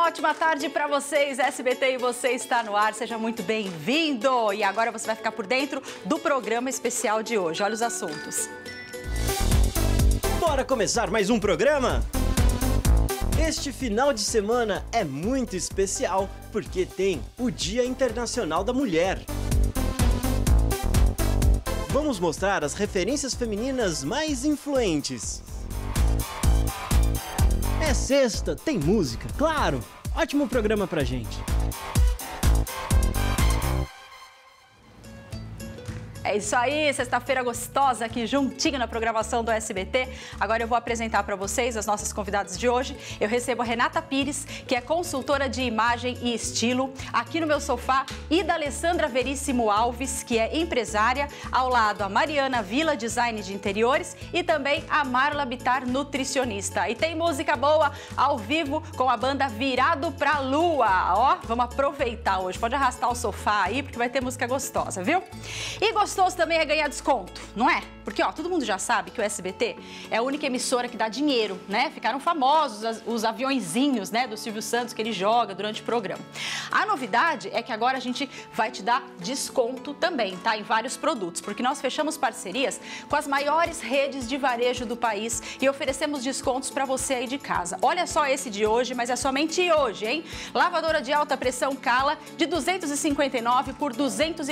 ótima tarde para vocês. SBT e você está no ar. Seja muito bem-vindo. E agora você vai ficar por dentro do programa especial de hoje. Olha os assuntos. Bora começar mais um programa? Este final de semana é muito especial porque tem o Dia Internacional da Mulher. Vamos mostrar as referências femininas mais influentes. É sexta, tem música, claro! Ótimo programa pra gente! É isso aí, sexta-feira gostosa aqui juntinho na programação do SBT. Agora eu vou apresentar para vocês as nossas convidadas de hoje. Eu recebo a Renata Pires, que é consultora de imagem e estilo. Aqui no meu sofá, e da Alessandra Veríssimo Alves, que é empresária. Ao lado, a Mariana Vila, design de interiores. E também a Marla Bittar, nutricionista. E tem música boa ao vivo com a banda Virado Pra Lua. Ó, vamos aproveitar hoje. Pode arrastar o sofá aí, porque vai ter música gostosa, viu? E gostoso também é ganhar desconto, não é? Porque, ó, todo mundo já sabe que o SBT é a única emissora que dá dinheiro, né? Ficaram famosos os aviõezinhos, né, do Silvio Santos que ele joga durante o programa. A novidade é que agora a gente vai te dar desconto também, tá? Em vários produtos, porque nós fechamos parcerias com as maiores redes de varejo do país e oferecemos descontos para você aí de casa. Olha só esse de hoje, mas é somente hoje, hein? Lavadora de alta pressão Cala de R$ 259 por R$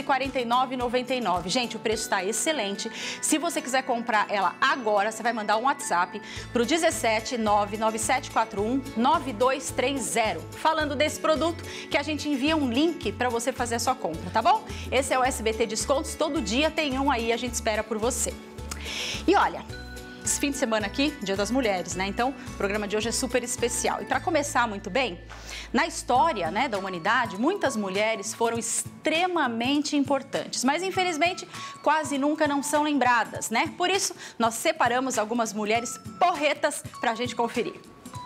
249,99. Gente, o preço está excelente. Se você quiser comprar ela agora, você vai mandar um WhatsApp para o 17 99741 9230. Falando desse produto, que a gente envia um link para você fazer a sua compra, tá bom? Esse é o SBT Descontos. Todo dia tem um aí, a gente espera por você. E olha, esse fim de semana aqui, Dia das Mulheres, né? Então, o programa de hoje é super especial. E para começar muito bem, na história, né, da humanidade, muitas mulheres foram extremamente importantes, mas infelizmente quase nunca não são lembradas, né? Por isso, nós separamos algumas mulheres porretas para a gente conferir.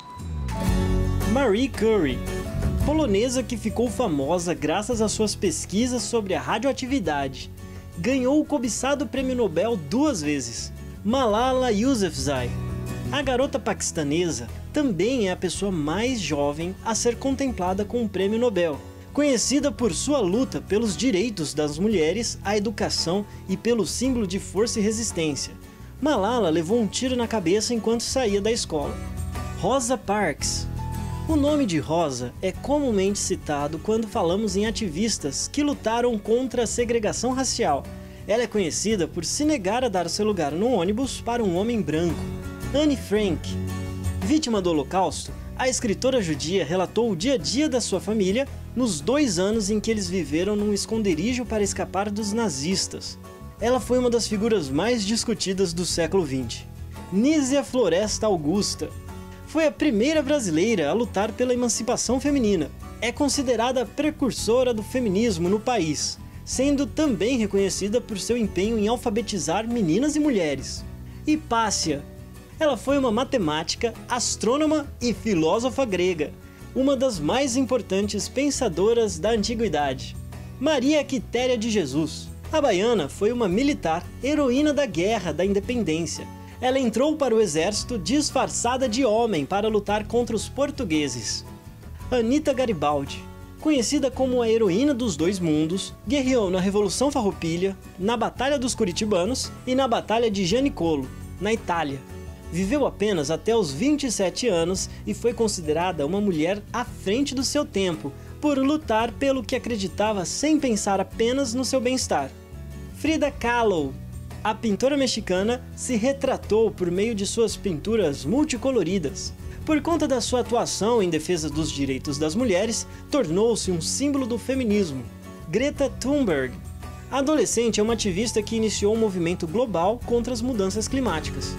Marie Curie, polonesa que ficou famosa graças às suas pesquisas sobre a radioatividade, ganhou o cobiçado Prêmio Nobel 2 vezes. Malala Yousafzai, a garota paquistanesa, também é a pessoa mais jovem a ser contemplada com o Prêmio Nobel. Conhecida por sua luta pelos direitos das mulheres, a educação e pelo símbolo de força e resistência, Malala levou um tiro na cabeça enquanto saía da escola. Rosa Parks. O nome de Rosa é comumente citado quando falamos em ativistas que lutaram contra a segregação racial. Ela é conhecida por se negar a dar seu lugar no ônibus para um homem branco. Anne Frank. Vítima do Holocausto, a escritora judia relatou o dia a dia da sua família nos 2 anos em que eles viveram num esconderijo para escapar dos nazistas. Ela foi uma das figuras mais discutidas do século XX. Nízia Floresta Augusta. Foi a primeira brasileira a lutar pela emancipação feminina. É considerada a precursora do feminismo no país, sendo também reconhecida por seu empenho em alfabetizar meninas e mulheres. Hipácia. Ela foi uma matemática, astrônoma e filósofa grega, uma das mais importantes pensadoras da antiguidade. Maria Quitéria de Jesus. A baiana foi uma militar, heroína da Guerra da Independência. Ela entrou para o exército disfarçada de homem para lutar contra os portugueses. Anita Garibaldi. Conhecida como a heroína dos 2 mundos, guerreou na Revolução Farroupilha, na Batalha dos Curitibanos e na Batalha de Janicolo, na Itália. Viveu apenas até os 27 anos e foi considerada uma mulher à frente do seu tempo, por lutar pelo que acreditava sem pensar apenas no seu bem-estar. Frida Kahlo. A pintora mexicana se retratou por meio de suas pinturas multicoloridas. Por conta da sua atuação em defesa dos direitos das mulheres, tornou-se um símbolo do feminismo. Greta Thunberg. A adolescente é uma ativista que iniciou um movimento global contra as mudanças climáticas.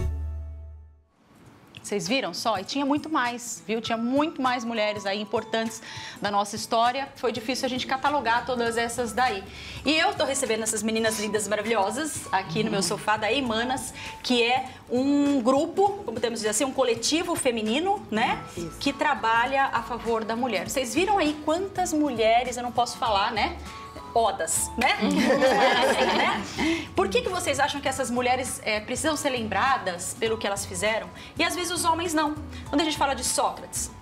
Vocês viram só? E tinha muito mais, viu? Tinha muito mais mulheres aí importantes da nossa história. Foi difícil a gente catalogar todas essas daí. E eu tô recebendo essas meninas lindas, maravilhosas, aqui no meu sofá da Eimanas, que é um grupo, como temos dizer assim, um coletivo feminino, né? Isso. Que trabalha a favor da mulher. Vocês viram aí quantas mulheres, eu não posso falar, né? Odas, né? Por que vocês acham que essas mulheres precisam ser lembradas pelo que elas fizeram? E às vezes os homens não. Quando a gente fala de Sócrates,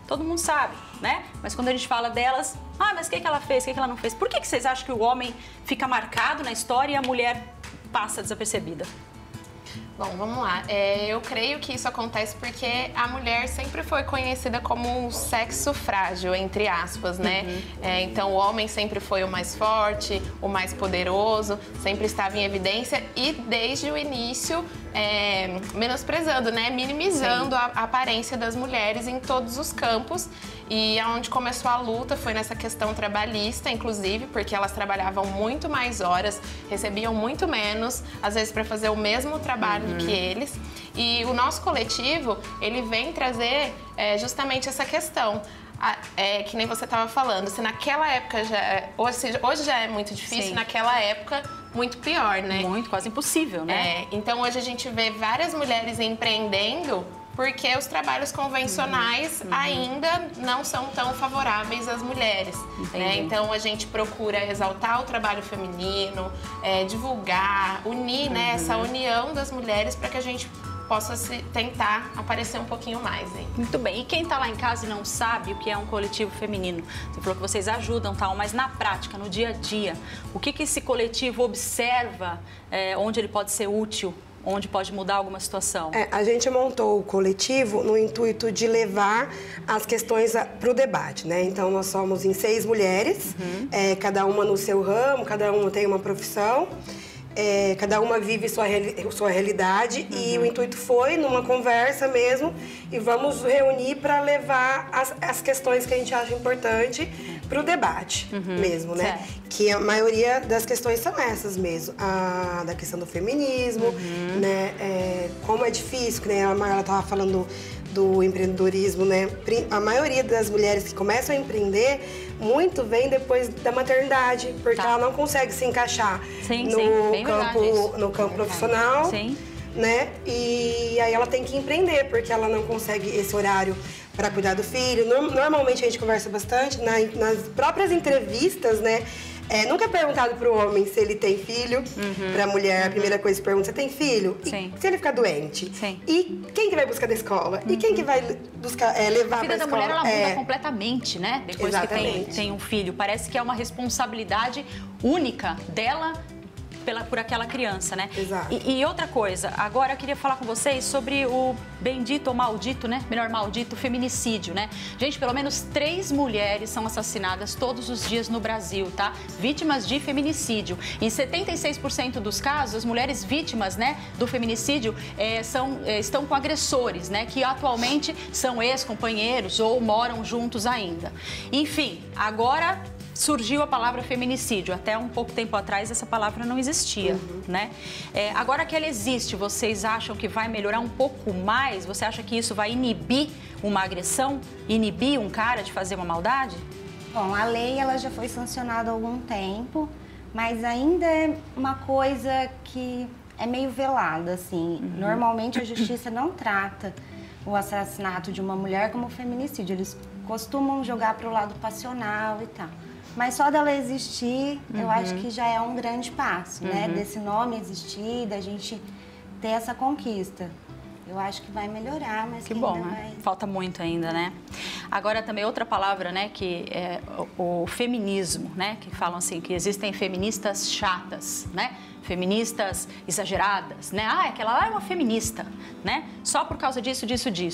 todo mundo sabe, né? Mas quando a gente fala delas, mas o que ela fez, o que ela não fez? Por que vocês acham que o homem fica marcado na história e a mulher passa desapercebida? Bom, vamos lá. Eu creio que isso acontece porque a mulher sempre foi conhecida como um sexo frágil, entre aspas, né? Então, o homem sempre foi o mais forte, o mais poderoso, sempre estava em evidência e, desde o início, menosprezando, né? Minimizando a aparência das mulheres em todos os campos. E onde começou a luta foi nessa questão trabalhista, inclusive, porque elas trabalhavam muito mais horas, recebiam muito menos, às vezes para fazer o mesmo trabalho do que eles. E o nosso coletivo, ele vem trazer justamente essa questão. Que nem você estava falando, se naquela época hoje já é muito difícil, naquela época muito pior, né? Muito, quase impossível, né? Então hoje a gente vê várias mulheres empreendendo porque os trabalhos convencionais ainda não são tão favoráveis às mulheres. Né? Então, a gente procura exaltar o trabalho feminino, divulgar, unir né, essa união das mulheres para que a gente possa tentar aparecer um pouquinho mais. Hein? Muito bem. E quem está lá em casa e não sabe o que é um coletivo feminino? Você falou que vocês ajudam, tal, mas na prática, no dia a dia, o que esse coletivo observa, onde ele pode ser útil? Onde pode mudar alguma situação? A gente montou o coletivo no intuito de levar as questões para o debate, né? Então, nós somos em 6 mulheres, cada uma no seu ramo, cada uma tem uma profissão, cada uma vive sua realidade e o intuito foi, numa conversa mesmo, e vamos reunir para levar as questões que a gente acha importante para o debate mesmo, né? Certo. Que a maioria das questões são essas mesmo. Da questão do feminismo, né? Como é difícil, que nem a Marla estava falando do empreendedorismo, né? A maioria das mulheres que começam a empreender, muito vem depois da maternidade, porque ela não consegue se encaixar no campo profissional. Sim. Né? E aí ela tem que empreender, porque ela não consegue esse horário para cuidar do filho. Normalmente a gente conversa bastante nas próprias entrevistas, né? Nunca é perguntado para o homem se ele tem filho, para a mulher a primeira coisa que pergunta, você tem filho? Sim. E se ele ficar doente? Sim. E quem que vai buscar da escola? E quem que vai buscar, levar para a escola? A vida da mulher, ela muda completamente, né? Depois Exatamente. que tem um filho. Parece que é uma responsabilidade única dela por aquela criança, né? Exato. E outra coisa, agora eu queria falar com vocês sobre o bendito ou maldito, né? Melhor maldito, feminicídio, né? Gente, pelo menos 3 mulheres são assassinadas todos os dias no Brasil, tá? Vítimas de feminicídio. Em 76% dos casos, as mulheres vítimas, né, do feminicídio estão com agressores, né? Que atualmente são ex-companheiros ou moram juntos ainda. Enfim, agora surgiu a palavra feminicídio. Até um pouco tempo atrás essa palavra não existia, né? Agora que ela existe, vocês acham que vai melhorar um pouco mais? Você acha que isso vai inibir uma agressão? Inibir um cara de fazer uma maldade? Bom, a lei ela já foi sancionada há algum tempo, mas ainda é uma coisa que é meio velada, assim. Normalmente a justiça não trata o assassinato de uma mulher como feminicídio. Eles costumam jogar para o lado passional e tal. Mas só dela existir, eu acho que já é um grande passo, né? Desse nome existir, da gente ter essa conquista. Eu acho que vai melhorar, mas que bom, né? Falta muito ainda, né? Agora também outra palavra, né, que é o feminismo, né? Que falam assim, que existem feministas chatas, né? Feministas exageradas, né? Aquela lá é uma feminista, né? Só por causa disso.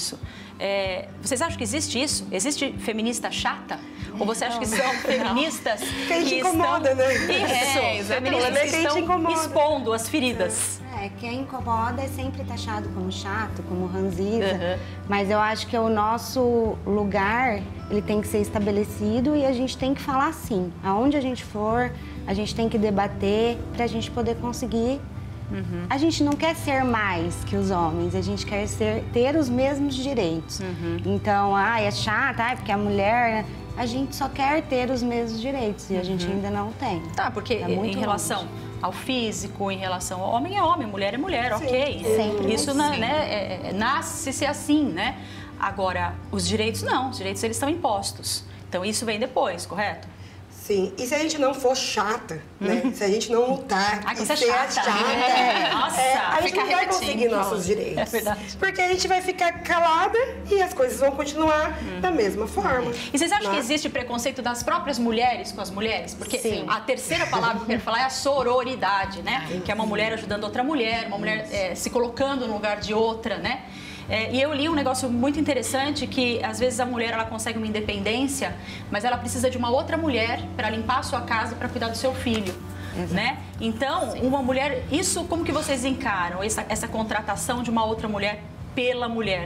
Vocês acham que existe isso? Existe feminista chata? Ou você acha que são feministas que incomoda, né? Isso, feministas que estão expondo as feridas. Quem incomoda é sempre taxado como chato, como ranzinza, mas eu acho que o nosso lugar, ele tem que ser estabelecido e a gente tem que falar sim. Aonde a gente for, a gente tem que debater para a gente poder conseguir. A gente não quer ser mais que os homens, a gente quer ter os mesmos direitos. Então, é chata, porque a mulher... A gente só quer ter os mesmos direitos e a gente ainda não tem. Tá, porque em relação ao físico, em relação ao homem é homem, mulher é mulher, sim, ok. Sempre. Isso nasce-se assim, né? Agora, os direitos não, os direitos eles estão impostos. Então, isso vem depois, correto? Sim, e se a gente não for chata, né? Se a gente não lutar e você é ser chata. Nossa, a gente não vai conseguir nossos direitos. É verdade. Porque a gente vai ficar calada e as coisas vão continuar da mesma forma. E vocês acham que existe preconceito das próprias mulheres com as mulheres? Porque Sim. a terceira palavra que eu quero falar é a sororidade, né? Que é uma mulher ajudando outra mulher, uma mulher se colocando no lugar de outra, né? E eu li um negócio muito interessante que às vezes a mulher ela consegue uma independência, mas ela precisa de uma outra mulher para limpar a sua casa, para cuidar do seu filho, né? Então, uma mulher, isso como que vocês encaram essa contratação de uma outra mulher pela mulher?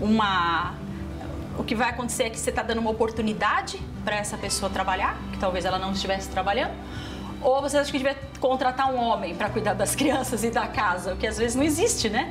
O que vai acontecer é que você está dando uma oportunidade para essa pessoa trabalhar, que talvez ela não estivesse trabalhando. Ou você acha que devia contratar um homem para cuidar das crianças e da casa? O que às vezes não existe, né?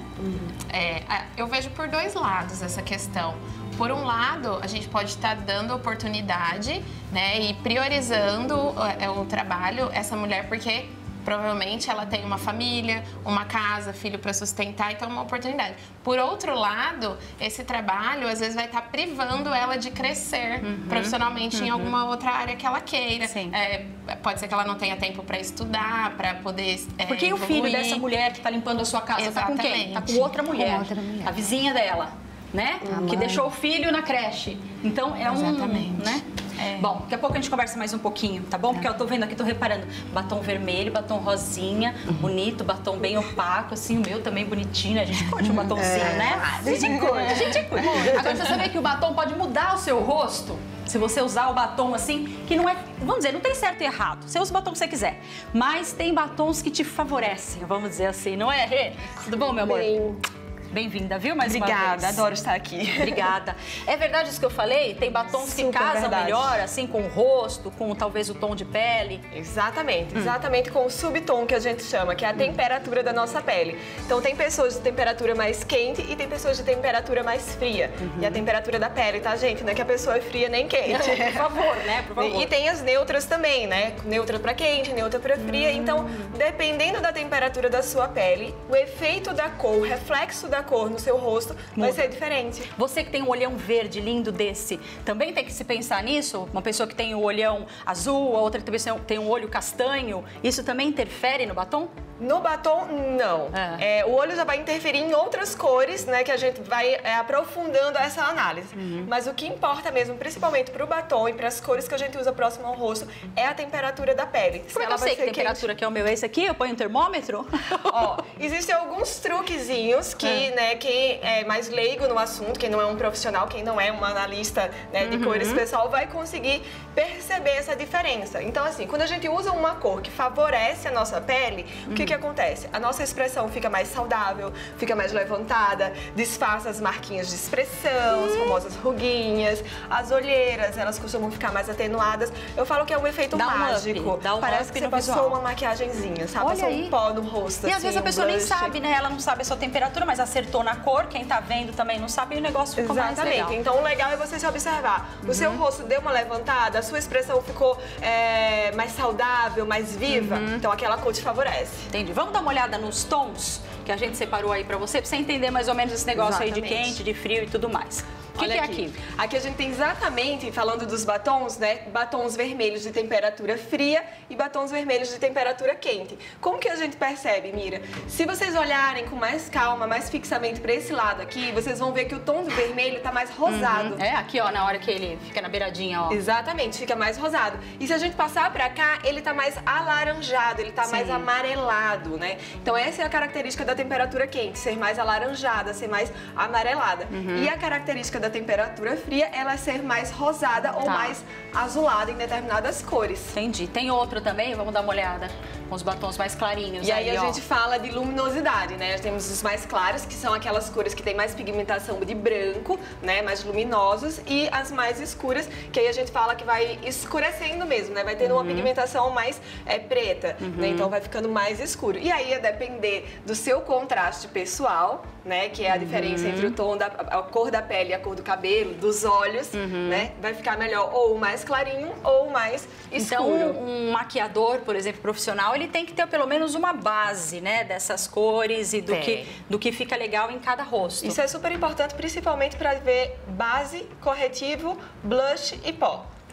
Eu vejo por dois lados essa questão. Por um lado, a gente pode estar dando oportunidade, né, e priorizando o trabalho, essa mulher, porque provavelmente ela tem uma família, uma casa, filho para sustentar, então é uma oportunidade. Por outro lado, esse trabalho às vezes vai estar privando ela de crescer profissionalmente em alguma outra área que ela queira. Pode ser que ela não tenha tempo para estudar, para poder Porque o filho dessa mulher que está limpando a sua casa está com quem? Está com outra mulher, a vizinha dela, né? Que deixou o filho na creche. Então é né? Bom, daqui a pouco a gente conversa mais um pouquinho, tá bom? Porque eu tô vendo aqui, tô reparando, batom vermelho, batom rosinha, bonito, batom bem opaco, assim, o meu também bonitinho, a gente curte um batomzinho, né? A gente curte. Agora, você sabia que o batom pode mudar o seu rosto? Se você usar o batom assim, que não é, vamos dizer, não tem certo e errado. Você usa o batom que você quiser. Mas tem batons que te favorecem, vamos dizer assim, não é, Rê? Tudo bom, meu amor? Bem-vinda, viu? Mais uma vez. Obrigada, adoro estar aqui. Obrigada. É verdade isso que eu falei? Tem batons que casam melhor, assim, com o rosto, com talvez o tom de pele? Exatamente, exatamente com o subtom que a gente chama, que é a temperatura da nossa pele. Então tem pessoas de temperatura mais quente e tem pessoas de temperatura mais fria. E a temperatura da pele, tá, gente? Não é que a pessoa é fria nem quente. Por favor, né? Por favor. E tem as neutras também, né? Neutra pra quente, neutra pra fria. Então, dependendo da temperatura da sua pele, o efeito da cor, o reflexo da cor no seu rosto vai ser diferente. Você que tem um olhão verde lindo desse, também tem que se pensar nisso? Uma pessoa que tem o olhão azul, a outra que tem um olho castanho, isso também interfere no batom? No batom, não. O olho já vai interferir em outras cores, né? Que a gente vai aprofundando essa análise. Mas o que importa mesmo, principalmente para o batom e para as cores que a gente usa próximo ao rosto, é a temperatura da pele. Como é que eu sei que temperatura que é o meu? Esse aqui? Eu ponho um termômetro? Ó, existem alguns truquezinhos que, né, quem é mais leigo no assunto, quem não é um profissional, quem não é um analista, né, de cores pessoal, vai conseguir perceber essa diferença. Então, assim, quando a gente usa uma cor que favorece a nossa pele, o que acontece? A nossa expressão fica mais saudável, fica mais levantada, disfarça as marquinhas de expressão, as famosas ruguinhas, as olheiras, elas costumam ficar mais atenuadas. Eu falo que é um efeito mágico. Parece que você passou uma maquiagenzinha, sabe? Passou um pó no rosto. E às vezes a pessoa nem sabe, né? Ela não sabe a sua temperatura, mas acertou na cor, quem tá vendo também não sabe e o negócio ficou mais legal. Exatamente. Então o legal é você se observar. O seu rosto deu uma levantada, a sua expressão ficou mais saudável, mais viva, então aquela cor te favorece. Entendi. Vamos dar uma olhada nos tons que a gente separou aí pra você entender mais ou menos esse negócio aí de quente, de frio e tudo mais. O que é aqui? Aqui a gente tem exatamente, falando dos batons, né? Batons vermelhos de temperatura fria e batons vermelhos de temperatura quente. Como que a gente percebe, Mira? Se vocês olharem com mais calma, mais fixamente para esse lado aqui, vocês vão ver que o tom do vermelho tá mais rosado. É, aqui, ó, na hora que ele fica na beiradinha, ó. Exatamente, fica mais rosado. E se a gente passar para cá, ele tá mais alaranjado, ele tá mais amarelado, né? Então essa é a característica da temperatura quente, ser mais alaranjada, ser mais amarelada. E a característica da temperatura fria, ela é ser mais rosada ou mais azulada em determinadas cores. Entendi. Tem outro também? Vamos dar uma olhada. Com os batons mais clarinhos. E aí a gente fala de luminosidade, né? Temos os mais claros, que são aquelas cores que tem mais pigmentação de branco, né? Mais luminosos. E as mais escuras, que aí a gente fala que vai escurecendo mesmo, né? Vai tendo uma pigmentação mais preta, né? Então vai ficando mais escuro. E aí, a depender do seu contraste pessoal, né? Que é a diferença entre o tom a cor da pele e a cor do cabelo, dos olhos, né? Vai ficar melhor ou mais clarinho ou mais escuro. Então, um maquiador, por exemplo, profissional, ele tem que ter pelo menos uma base, né? Dessas cores e do que fica legal em cada rosto. Isso é super importante, principalmente para ver base, corretivo, blush e pó.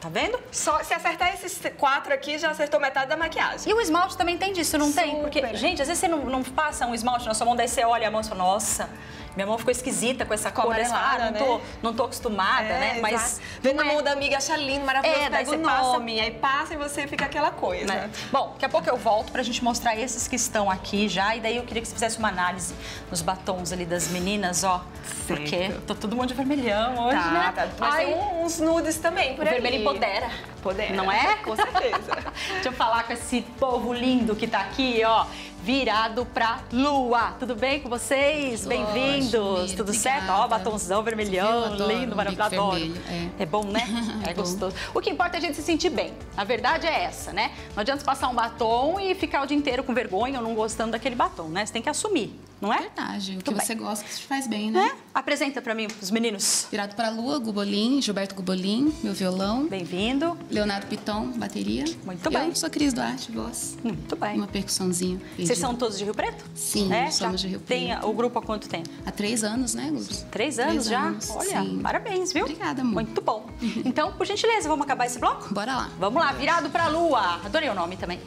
Tá vendo? Só se acertar esses 4 aqui, já acertou metade da maquiagem. E o esmalte também tem disso, não tem? Porque, gente, às vezes você não passa um esmalte na sua mão, daí você olha a mão e fala, nossa, minha mão ficou esquisita com essa cor. Amarelada, Não tô acostumada, né? Mas vem na mão da amiga, acha lindo, maravilhoso, daí pega você o nome, aí passa e você fica aquela coisa. Né? Bom, daqui a pouco eu volto pra gente mostrar esses que estão aqui já. E daí eu queria que você fizesse uma análise nos batons ali das meninas, ó. Porque tô todo mundo de vermelhão hoje, né? Vai ter uns nudes também por o aí. vermelho empodera. Empodera. Não é? Com certeza. Deixa eu falar com esse povo lindo que tá aqui, ó. Virado pra lua. Tudo bem com vocês? Bem-vindos. Tudo certo? Ó, batonzão vermelhão, lindo, maravilhoso. Adoro. É bom, né? É gostoso. O que importa é a gente se sentir bem. A verdade é essa, né? Não adianta passar um batom e ficar o dia inteiro com vergonha ou não gostando daquele batom, né? Você tem que assumir, não é? Verdade. O que você gosta te faz bem, né? Apresenta pra mim os meninos. Virado pra lua, Gubolin, Gilberto Gubolin, meu violão. Bem-vindo. Leonardo Piton, bateria. Muito bem. Eu sou Cris Duarte, voz. Muito bem. Uma percussãozinha. Vocês são todos de Rio Preto? Sim, somos de Rio Preto. Tem o grupo há quanto tempo? Há 3 anos, né, Luz? 3 anos já? Anos, olha, sim. Parabéns, viu? Obrigada, amor. Muito bom. Então, por gentileza, vamos acabar esse bloco? Bora lá. Vamos lá, virado pra lua. Adorei o nome também.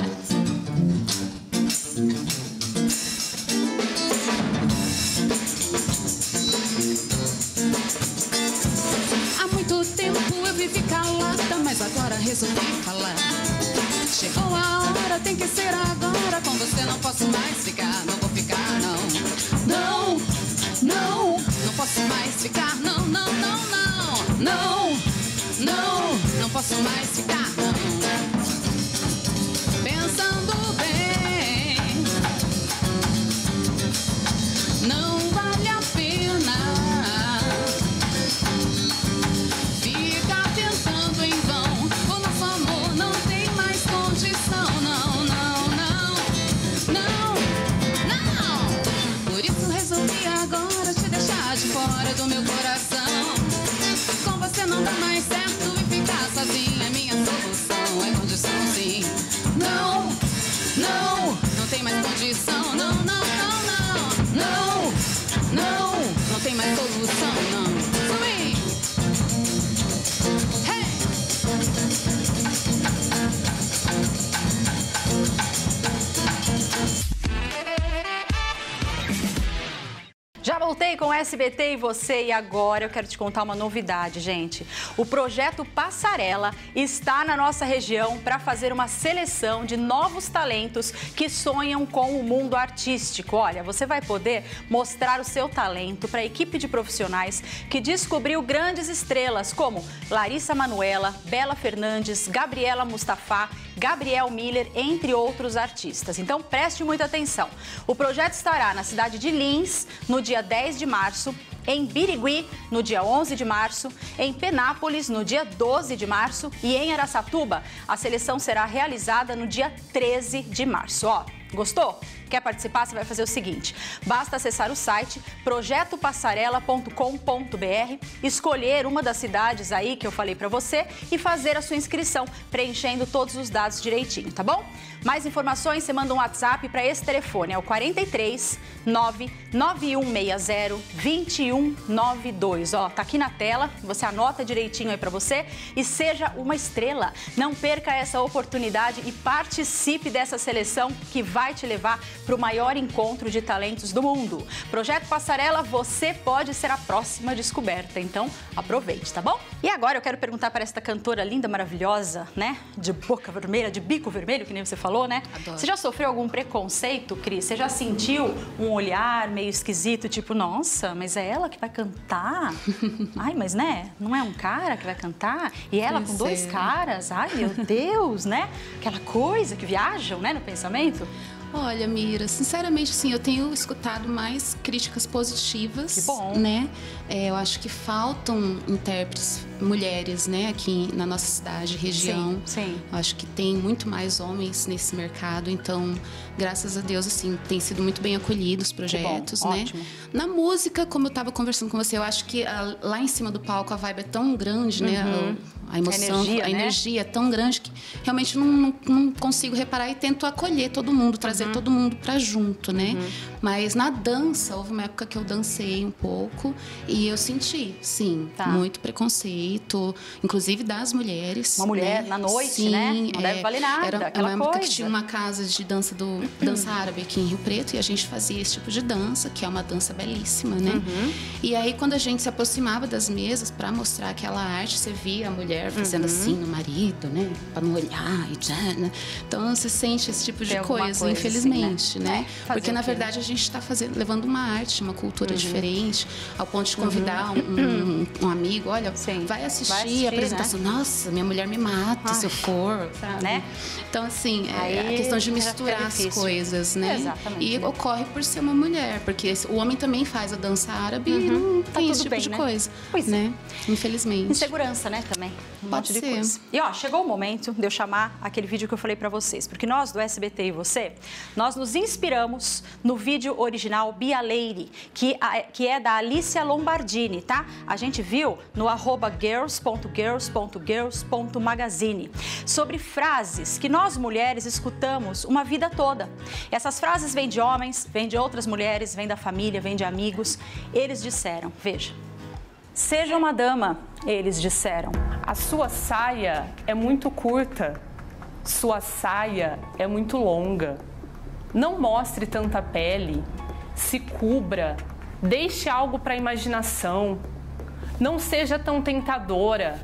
Há muito tempo eu vivi calada, mas agora resolvi falar. Chegou a hora, tem que ser agora. Com você não posso mais ficar, não vou ficar, não. Não, não, não posso mais ficar, não, não, não, não. Não, não, não posso mais ficar, não. Pensando bem, não vale a pena ficar tentando em vão. O nosso amor não tem mais condição. Não, não, não, não, não. Por isso resolvi agora te deixar de fora do meu coração. Com você não dá mais certo e ficar sozinha é minha solução. É condição sim. Não, não, não tem mais condição. Não, não, não, não, não, não, não tem mais solução, não. Swing. Hey. Já voltei com o SBT e você, e agora eu quero te contar uma novidade, gente. O projeto Passarela está na nossa região para fazer uma seleção de novos talentos que sonham com o mundo artístico. Olha, você vai poder mostrar o seu talento para a equipe de profissionais que descobriu grandes estrelas como Larissa Manoela, Bela Fernandes, Gabriela Mustafa, Gabriel Miller, entre outros artistas. Então preste muita atenção. O projeto estará na cidade de Lins no dia 10 de março, em Birigui, no dia 11 de março, em Penápolis, no dia 12 de março e em Araçatuba, a seleção será realizada no dia 13 de março. Ó, gostou? Quer participar? Você vai fazer o seguinte, basta acessar o site projetopassarela.com.br, escolher uma das cidades aí que eu falei pra você e fazer a sua inscrição, preenchendo todos os dados direitinho, tá bom? Mais informações, você manda um WhatsApp para esse telefone, é o 43 99160 2192. Ó, tá aqui na tela, você anota direitinho aí pra você e seja uma estrela. Não perca essa oportunidade e participe dessa seleção que vai te levar para o maior encontro de talentos do mundo. Projeto Passarela, você pode ser a próxima descoberta, então aproveite, tá bom? E agora eu quero perguntar para esta cantora linda, maravilhosa, né? De boca vermelha, de bico vermelho, que nem você falou, né? Adoro. Você já sofreu algum preconceito, Cris? Você já sentiu um olhar meio esquisito, tipo, nossa, mas é ela que vai cantar? Ai, mas né? Não é um cara que vai cantar? E ela com 2 caras? Ai, meu Deus, né? Aquela coisa que viajam, né, no pensamento. Olha, Mira, sinceramente, sim, eu tenho escutado mais críticas positivas. Que bom. Né? Eu acho que faltam intérpretes mulheres, né, aqui na nossa cidade, região. Sim. Eu acho que tem muito mais homens nesse mercado, então, graças a Deus, assim, tem sido muito bem acolhidos os projetos, bom, né? ótimo. Na música, como eu estava conversando com você, eu acho que lá em cima do palco a vibe é tão grande, né? A emoção, energia, a né? energia é tão grande que realmente não consigo reparar e tento acolher todo mundo, trazer todo mundo pra junto, né? Mas na dança, houve uma época que eu dancei um pouco e eu senti, sim, muito preconceito, inclusive das mulheres. Uma mulher, né? na noite, sim, né? Não deve valer nada, Era aquela uma época coisa. que tinha uma casa de dança dança árabe aqui em Rio Preto e a gente fazia esse tipo de dança, que é uma dança belíssima, né? E aí, quando a gente se aproximava das mesas para mostrar aquela arte, você via a mulher fazendo assim no marido, né? Para não olhar e já, né? Então, você sente esse tipo de Tem alguma coisa, coisa infelizmente, assim, né? Fazer Porque, na o quê? verdade, a gente está levando uma arte, uma cultura diferente, ao ponto de convidar um amigo, olha, vai assistir a apresentação. né? Nossa, minha mulher me mata se eu for, sabe? Né? Então, assim, Aí a questão de já misturar fica as difícil. coisas, né? Exatamente, E né? ocorre por ser uma mulher, porque o homem também faz a dança árabe e não Tá tem tudo esse tipo bem, de né? coisa, Pois é. né? Infelizmente. Insegurança, né, também. Um Pode monte de ser. coisa. E, ó, chegou o momento de eu chamar aquele vídeo que eu falei pra vocês. Porque nós, do SBT e você, nós nos inspiramos no vídeo original Bia Leire, que é da Alicia Lombardini, tá? A gente viu no @girls.girls.girls.magazine sobre frases que nós, mulheres, escutamos uma vida toda. Essas frases vêm de homens, vêm de outras mulheres, vêm da família, vêm de amigos. Eles disseram, veja... Seja uma dama, eles disseram. A sua saia é muito curta, sua saia é muito longa. Não mostre tanta pele, se cubra, deixe algo para a imaginação. Não seja tão tentadora.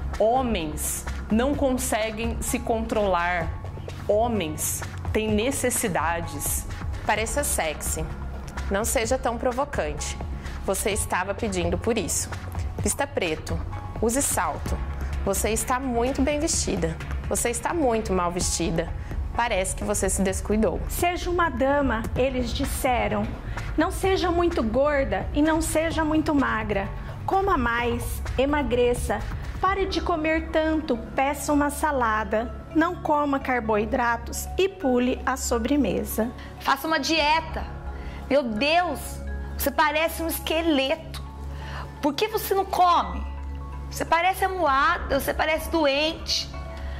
Homens não conseguem se controlar. Homens têm necessidades. Pareça sexy. Não seja tão provocante. Você estava pedindo por isso. Vista preto. Use salto. Você está muito bem vestida. Você está muito mal vestida. Parece que você se descuidou. Seja uma dama, eles disseram. Não seja muito gorda e não seja muito magra. Coma mais, emagreça. Pare de comer tanto, peça uma salada. Não coma carboidratos e pule a sobremesa. Faça uma dieta. Meu Deus, você parece um esqueleto. Por que você não come? Você parece amuada, você parece doente.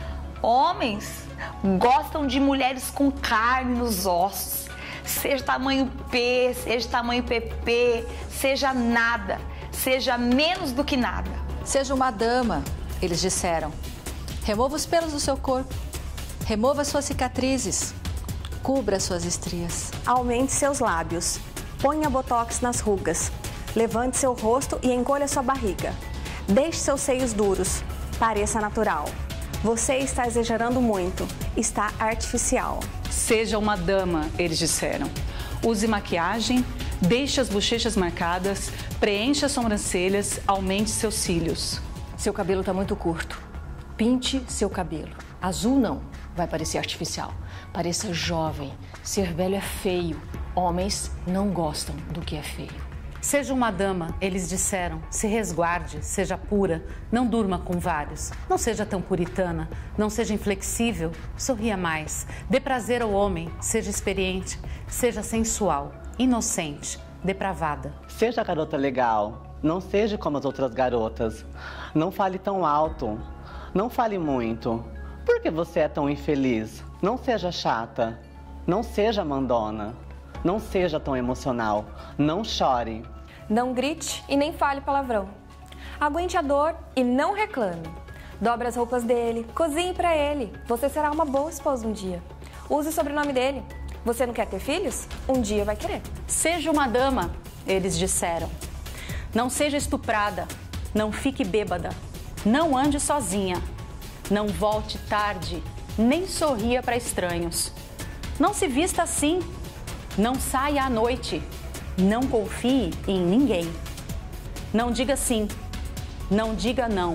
Homens gostam de mulheres com carne nos ossos. Seja tamanho P, seja tamanho PP, seja nada, seja menos do que nada. Seja uma dama, eles disseram. Remova os pelos do seu corpo. Remova suas cicatrizes. Cubra suas estrias. Aumente seus lábios. Ponha botox nas rugas. Levante seu rosto e encolha sua barriga. Deixe seus seios duros. Pareça natural. Você está exagerando muito. Está artificial. Seja uma dama, eles disseram. Use maquiagem, deixe as bochechas marcadas, preencha as sobrancelhas, aumente seus cílios. Seu cabelo está muito curto. Pinte seu cabelo. Azul não, vai parecer artificial. Pareça jovem. Ser velho é feio. Homens não gostam do que é feio. Seja uma dama, eles disseram. Se resguarde, seja pura, não durma com vários. Não seja tão puritana, não seja inflexível, sorria mais. Dê prazer ao homem, seja experiente, seja sensual, inocente, depravada. Seja garota legal, não seja como as outras garotas. Não fale tão alto, não fale muito. Por que você é tão infeliz? Não seja chata, não seja mandona. Não seja tão emocional, não chore. Não grite e nem fale palavrão. Aguente a dor e não reclame. Dobre as roupas dele, cozinhe pra ele. Você será uma boa esposa um dia. Use o sobrenome dele. Você não quer ter filhos? Um dia vai querer. Seja uma dama, eles disseram. Não seja estuprada, não fique bêbada, não ande sozinha, não volte tarde, nem sorria para estranhos. Não se vista assim. Não saia à noite, não confie em ninguém. Não diga sim, não diga não.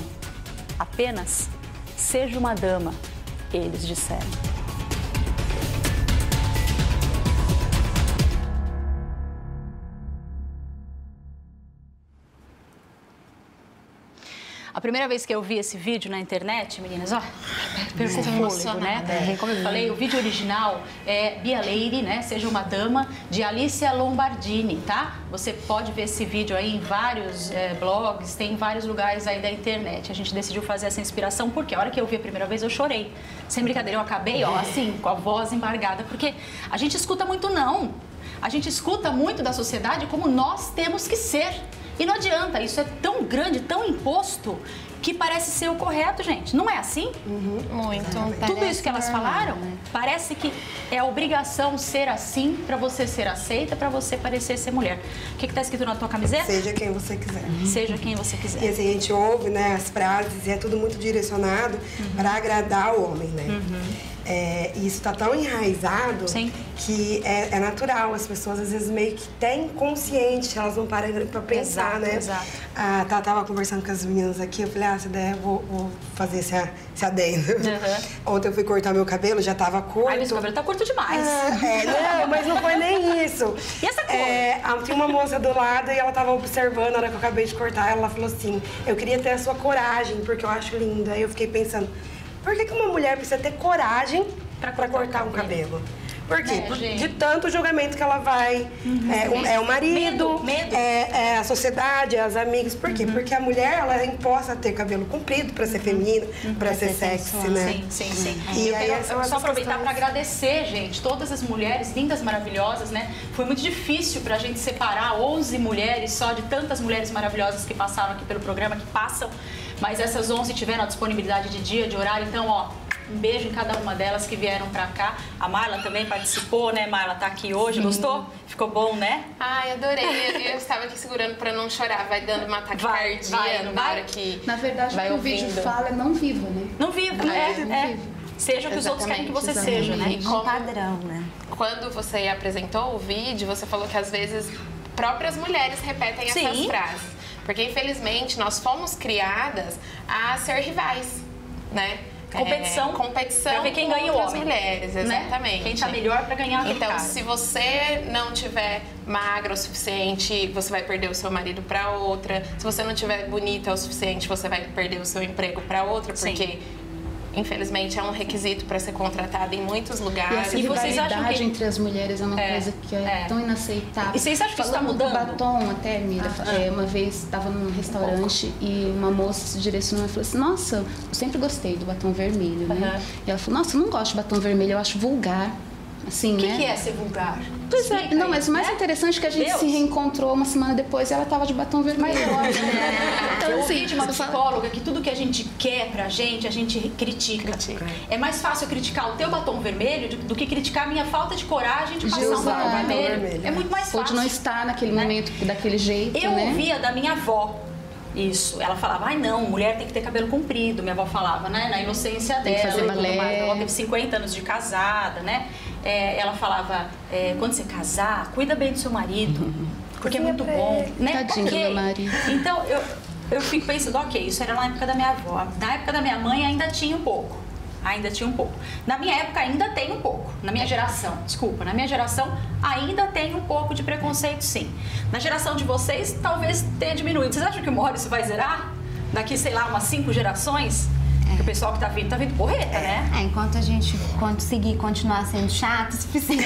Apenas seja uma dama, eles disseram. A primeira vez que eu vi esse vídeo na internet, meninas, ó, perco o fôlego, né? Como eu falei, o vídeo original é Be a Lady, né? Seja uma dama, de Alicia Lombardini, tá? Você pode ver esse vídeo aí em vários blogs, tem em vários lugares aí da internet. A gente decidiu fazer essa inspiração porque a hora que eu vi a primeira vez eu chorei. Sem brincadeira, eu acabei, ó, assim, com a voz embargada, porque a gente escuta muito não. A gente escuta muito da sociedade como nós temos que ser. E não adianta, isso é tão grande, tão imposto, que parece ser o correto, gente. Não é assim? Muito. Tudo isso que elas falaram, parece que é obrigação ser assim para você ser aceita, para você parecer ser mulher. O que está escrito na tua camiseta? Seja quem você quiser. Seja quem você quiser. E assim, a gente ouve, né, as frases e é tudo muito direcionado para agradar o homem, né? E isso está tão enraizado que é natural. As pessoas às vezes meio que têm consciente, elas não param para pensar, né? Exato. Tá, tava conversando com as meninas aqui, eu falei, se der, eu vou fazer esse adendo. Ontem eu fui cortar meu cabelo, já tava curto. Ai, meu cabelo tá curto demais. Não, mas não foi nem isso. E essa cor? Tinha uma moça do lado e ela tava observando, na hora que eu acabei de cortar, ela falou assim, eu queria ter a sua coragem, porque eu acho linda. Aí eu fiquei pensando, por que uma mulher precisa ter coragem para cortar um cabelo? Por quê? De tanto julgamento que ela vai... É o marido, medo. É a sociedade, é as amigas. Por quê? Porque a mulher, ela é imposta a ter cabelo comprido para ser feminina, para ser sexy, né? Sim. E eu aí quero só aproveitar para agradecer, gente, todas as mulheres lindas, maravilhosas, né? Foi muito difícil pra gente separar 11 mulheres só de tantas mulheres maravilhosas que passaram aqui pelo programa, que passam. Mas essas 11 tiveram a disponibilidade de dia, de horário. Então, ó, um beijo em cada uma delas que vieram pra cá. A Marla também participou, né? Marla tá aqui hoje. Gostou? Ficou bom, né? Ai, adorei. Eu estava aqui segurando pra não chorar. Vai dando uma taquicardia na hora que na verdade, o que o vídeo fala é não viva, né? Não viva, Seja o que os outros querem que você seja, né? Um padrão, né? Quando você apresentou o vídeo, você falou que às vezes próprias mulheres repetem essas frases. Porque, infelizmente, nós fomos criadas a ser rivais, né? Competição pra ver quem ganha o homem. Mulheres, exatamente. Né? Quem tá melhor pra ganhar aquele cara. Se você não tiver magra o suficiente, você vai perder o seu marido pra outra. Se você não tiver bonita o suficiente, você vai perder o seu emprego pra outra, porque... Infelizmente, é um requisito para ser contratada em muitos lugares. E essa rivalidade entre as mulheres é uma coisa que é tão inaceitável. E vocês acham que isso está mudando? Batom, até, Mira. Uma vez estava num restaurante e uma moça se direcionou e falou assim, nossa, eu sempre gostei do batom vermelho, né? E ela falou, nossa, eu não gosto de batom vermelho, eu acho vulgar. Assim, o que é ser vulgar? Pois é, não, mas o mais interessante é que a gente se reencontrou uma semana depois e ela tava de batom vermelho. Então, eu ouvi de uma psicóloga que tudo que a gente quer pra gente, a gente critica. É mais fácil criticar o teu batom vermelho do que criticar a minha falta de coragem de passar um batom vermelho. É muito mais fácil. Ou de não estar naquele momento, daquele jeito, Eu ouvia da minha avó. Isso, ela falava, ai não, mulher tem que ter cabelo comprido, minha avó falava, né, na inocência dela. Tem que fazer balé. Minha avó teve 50 anos de casada, né, ela falava, quando você casar, cuida bem do seu marido, porque é muito bom, né, tadinho do meu marido. Então, eu fico pensando, ok, isso era na época da minha avó, na época da minha mãe ainda tinha um pouco. Na minha época ainda tem um pouco. Na minha geração ainda tem um pouco de preconceito, sim. Na geração de vocês, talvez tenha diminuído. Vocês acham que uma hora isso vai zerar? Daqui, sei lá, umas 5 gerações? Porque o pessoal que tá vindo porreta, né? Enquanto a gente conseguir continuar sendo chato o suficiente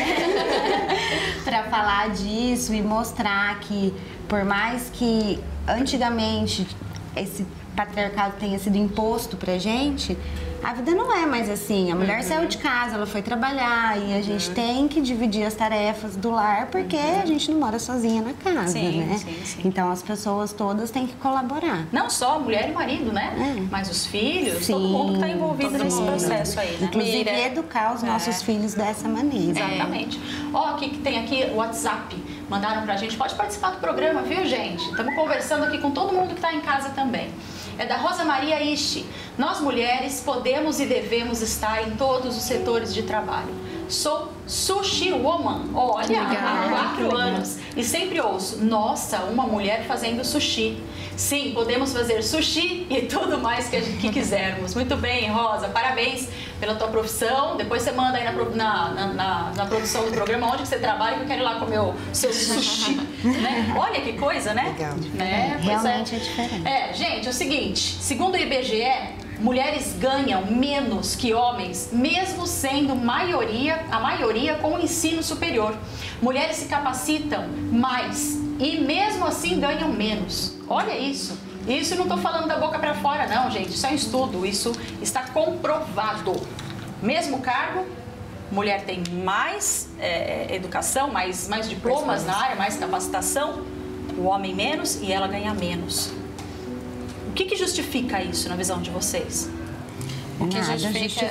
pra falar disso e mostrar que, por mais que antigamente esse patriarcado tenha sido imposto pra gente, a vida não é mais assim. A mulher saiu de casa, ela foi trabalhar e a gente tem que dividir as tarefas do lar porque a gente não mora sozinha na casa, né? Sim. Então as pessoas todas têm que colaborar. Não só a mulher e o marido, né? Mas os filhos, todo mundo que está envolvido nesse processo aí, né? Inclusive educar os nossos filhos dessa maneira. Exatamente. Ó, o que tem aqui? O WhatsApp. Mandaram pra gente. Pode participar do programa, viu, gente? Estamos conversando aqui com todo mundo que está em casa também. É da Rosa Maria Ishi. Nós mulheres podemos e devemos estar em todos os setores de trabalho. sou sushi woman. Olha, há 4 anos. E sempre ouço, nossa, uma mulher fazendo sushi. Sim, podemos fazer sushi e tudo mais que quisermos. Muito bem, Rosa, parabéns pela tua profissão. Depois você manda aí na produção do programa onde você trabalha, que eu quero ir lá comer o seu sushi. Né? Olha que coisa, né? Legal. Né? Realmente é diferente. Gente, é o seguinte, segundo o IBGE, mulheres ganham menos que homens, mesmo sendo a maioria com o ensino superior. Mulheres se capacitam mais e mesmo assim ganham menos. Olha isso. Isso eu não estou falando da boca para fora, não, gente. Isso é um estudo, isso está comprovado. Mesmo cargo, mulher tem mais educação, mais diplomas na área, mais capacitação, o homem menos e ela ganha menos. O que justifica isso na visão de vocês? O que justifica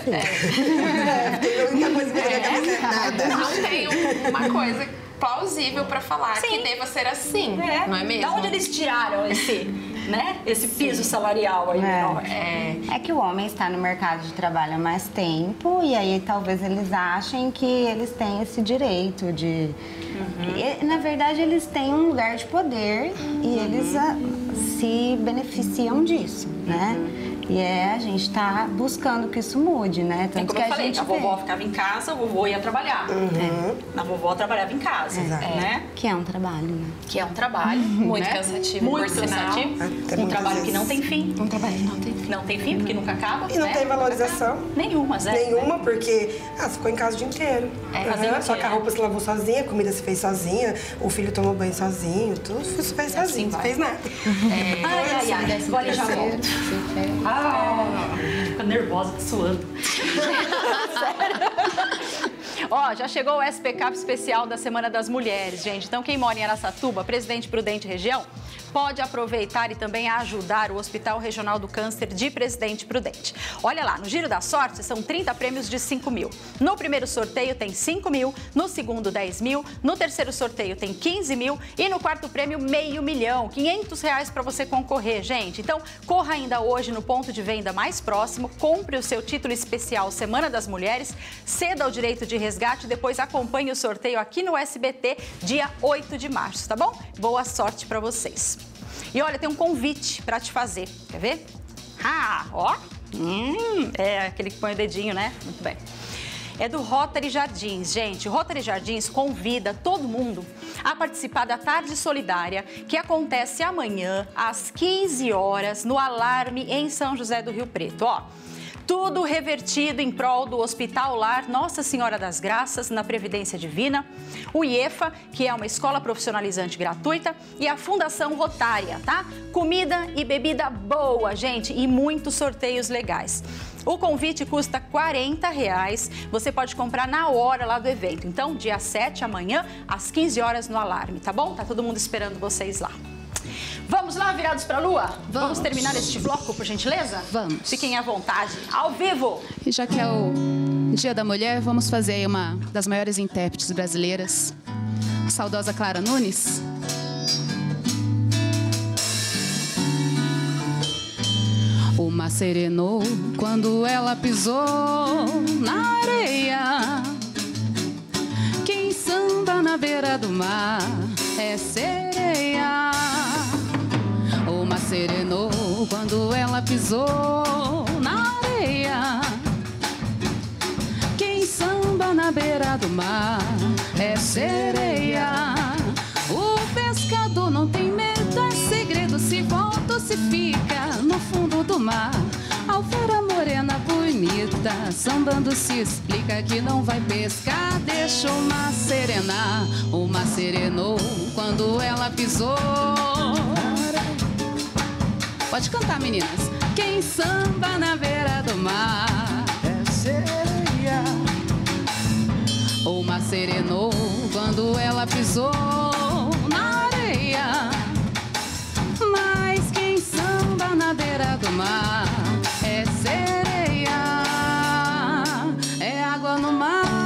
Não tem uma coisa plausível para falar que deva ser assim, não é mesmo? Da onde eles tiraram esse piso salarial aí? É que o homem está no mercado de trabalho há mais tempo e aí talvez eles achem que eles têm esse direito de... E, na verdade, eles têm um lugar de poder e eles se beneficiam disso, né? E a gente está buscando que isso mude, né? Tanto como que eu falei, a vovó ficava em casa, o vovô ia trabalhar. A vovó trabalhava em casa, né? Que é um trabalho, né? Que é um trabalho muito cansativo, muito cansativo. Um trabalho que não tem fim. Um trabalho que não tem fim. Não tem fim, porque nunca acaba. E não tem valorização. Nenhuma, Zé. Nenhuma, porque você ficou em casa o dia inteiro. Só que a roupa se lavou sozinha, a comida se fez sozinha, o filho tomou banho sozinho, tudo se fez sozinho, não fez nada. Ai, agora já volto. Fica nervosa, suando. Sério? Ó, já chegou o SPCAP especial da Semana das Mulheres, gente. Então, quem mora em Araçatuba, Presidente Prudente região, pode aproveitar e também ajudar o Hospital Regional do Câncer de Presidente Prudente. Olha lá, no Giro da Sorte são 30 prêmios de 5 mil. No primeiro sorteio tem 5 mil, no segundo 10 mil, no terceiro sorteio tem 15 mil e no quarto prêmio R$500 mil, R$500 para você concorrer, gente. Então, corra ainda hoje no ponto de venda mais próximo, compre o seu título especial Semana das Mulheres, ceda o direito de resgate e depois acompanhe o sorteio aqui no SBT, dia 8 de março, tá bom? Boa sorte para vocês. E olha, tem um convite para te fazer, quer ver? É aquele que põe o dedinho, né? Muito bem. É do Rotary Jardins, gente. O Rotary Jardins convida todo mundo a participar da Tarde Solidária, que acontece amanhã, às 15 horas, no Alarme, em São José do Rio Preto. Ó, tudo revertido em prol do Hospital Lar Nossa Senhora das Graças, na Previdência Divina, o IEFA, que é uma escola profissionalizante gratuita, e a Fundação Rotária, tá? Comida e bebida boa, gente, e muitos sorteios legais. O convite custa R$40, você pode comprar na hora lá do evento. Então, dia 7, amanhã, às 15 horas no Alarme, tá bom? Tá todo mundo esperando vocês lá. Vamos lá, virados para a lua? Vamos terminar este bloco, por gentileza? Vamos. Fiquem à vontade, ao vivo. E já que é o Dia da Mulher, vamos fazer aí uma das maiores intérpretes brasileiras, a saudosa Clara Nunes. O mar serenou quando ela pisou na areia. Quem samba na beira do mar é sereia. O mar serenou quando ela pisou na areia. Quem samba na beira do mar é sereia. O pescador não tem medo, é segredo, se volta ou se fica no fundo do mar. Alvera morena bonita, sambando se explica que não vai pescar, deixa o mar serenar. O mar serenou quando ela pisou. Pode cantar, meninas. Quem samba na beira do mar é sereia. O mar serenou quando ela pisou na areia. Mas quem samba na beira do mar é sereia. É água no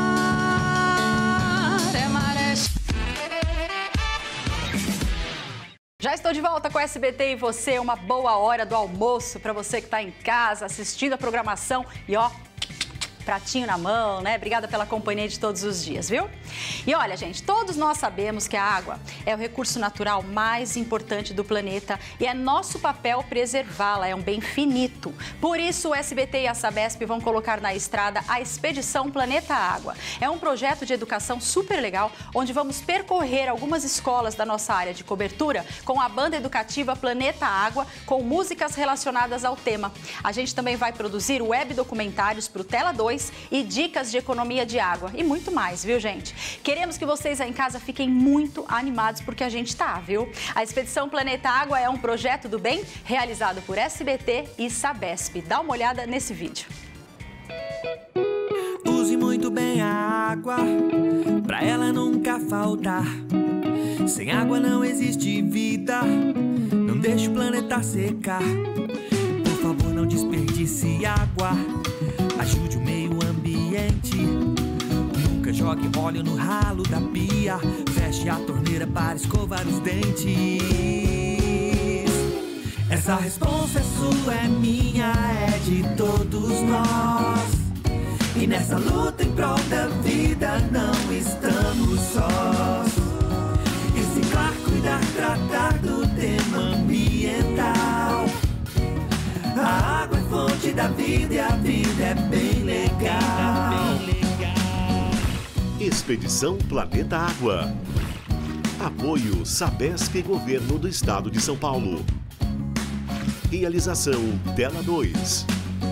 mar, é maré. Já estou de volta com o SBT e você, uma boa hora do almoço para você que está em casa assistindo a programação e ó, pratinho na mão, né? Obrigada pela companhia de todos os dias, viu? E olha, gente, todos nós sabemos que a água é o recurso natural mais importante do planeta e é nosso papel preservá-la, é um bem finito. Por isso, o SBT e a Sabesp vão colocar na estrada a Expedição Planeta Água. É um projeto de educação super legal, onde vamos percorrer algumas escolas da nossa área de cobertura com a banda educativa Planeta Água, com músicas relacionadas ao tema. A gente também vai produzir web documentários para o Tela 2 e dicas de economia de água e muito mais, viu, gente? Queremos que vocês aí em casa fiquem muito animados porque a gente tá, viu? A Expedição Planeta Água é um projeto do bem realizado por SBT e Sabesp. Dá uma olhada nesse vídeo. Use muito bem a água, pra ela nunca faltar. Sem água não existe vida, não deixe o planeta secar. Por favor, não desperdice água, ajude o meio ambiente. Nunca jogue óleo no ralo da pia, feche a torneira para escovar os dentes. Essa responsa é sua, é minha, é de todos nós. E nessa luta em prol da vida não estamos sós. Reciclar, cuidar, tratar do tema ambiental. A água é fonte da vida e a vida é bem legal. Expedição Planeta Água. Apoio Sabesp e Governo do Estado de São Paulo. Realização Tela 2.